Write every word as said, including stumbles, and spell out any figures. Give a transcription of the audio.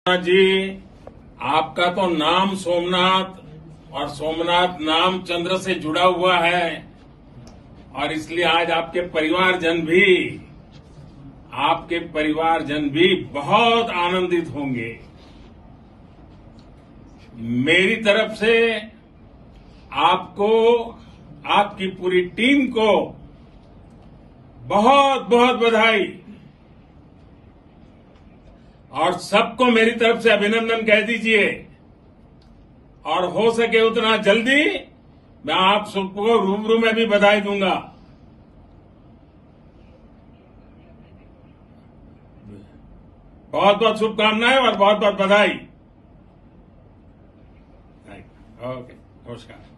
जी, आपका तो नाम सोमनाथ और सोमनाथ नाम चंद्र से जुड़ा हुआ है और इसलिए आज आपके परिवारजन भी आपके परिवारजन भी बहुत आनंदित होंगे। मेरी तरफ से आपको, आपकी पूरी टीम को बहुत बहुत बधाई और सबको मेरी तरफ से अभिनंदन कह दीजिए और हो सके उतना जल्दी मैं आप सबको रूबरू में भी बधाई दूंगा। बहुत बहुत शुभकामनाएं और बहुत बहुत बधाई। ओके, नमस्कार।